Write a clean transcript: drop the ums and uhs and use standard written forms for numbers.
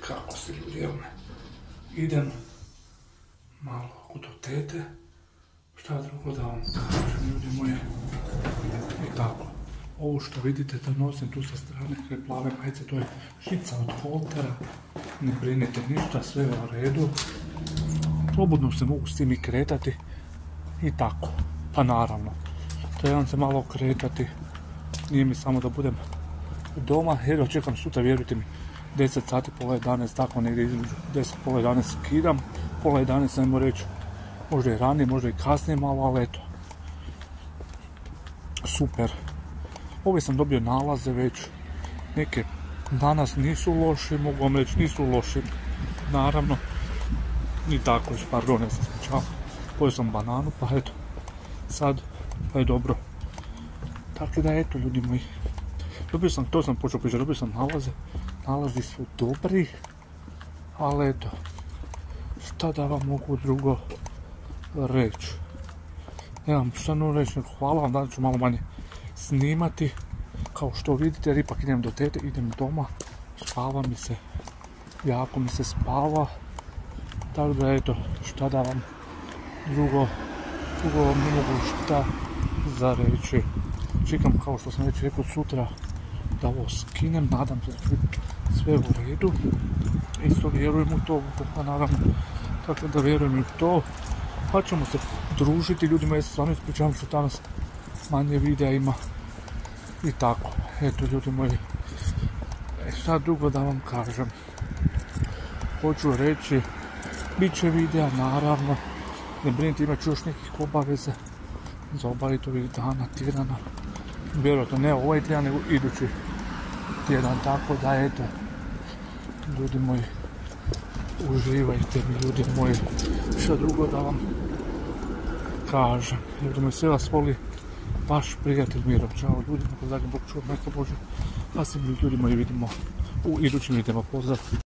kako ste ljudi, evo me. Idem malo kod tete, šta drugo da vam kažem, ljudi moje, i tako. Ovo što vidite da nosim tu sa strane kraj plave majice, to je žica od holtera, ne brinite ništa, sve je u redu. Slobodno se mogu s tim i kretati i tako, pa naravno, trebam se malo kretati, nije mi samo da budem doma, jedno čekam sutra, vjerujte mi, 10 sati, pola 11, tako negdje između 10, pola 11 skidam, pola 11 nemo reći, možda i ranije, možda i kasnije malo, ali eto, super. Ove sam dobio nalaze već, neke danas nisu loši, mogu vam reći nisu loši, naravno, ni tako, pardon, ja sam smičao, pojeo sam bananu, pa eto, sad, pa je dobro. Tako da eto, ljudi moji, dobio sam, to sam počeo pričati, dobio sam nalaze, nalazi su dobri, ali eto, šta da vam mogu drugo reći. Nemam šta no reći, hvala vam, danas ću malo manje snimati, kao što vidite, jer ipak idem do tete, idem doma, spava mi se, jako mi se spava, tako da eto, šta da vam drugo vam ne mogu šta za reći. Čekam, kao što sam već rekao, sutra da ovo skinem, nadam se da će biti sve u redu, isto vjerujem u to, pa naravno, tako da vjerujem u to, pa ćemo se družiti, ljudima, ja se stvarno ispričavam što danas manje videa ima i tako, eto ljudi moji, šta drugo da vam kažem, hoću reći, bit će videa naravno, ne brinite, imat ću još nekih obaveza za obaviti ovih dana, tjedana, vjerojatno ne ovaj tjedan, nego idući tjedan, tako da eto, ljudi moji, uživajte mi, ljudi moji, šta drugo da vam kažem, ljudi moji, sve vas voli, vaš prijatelj Miro, čao ljudi, ako zadnji Bog čuva, majka Božja, pa se mi ljudi moji vidimo u idućim videima, pozdrav.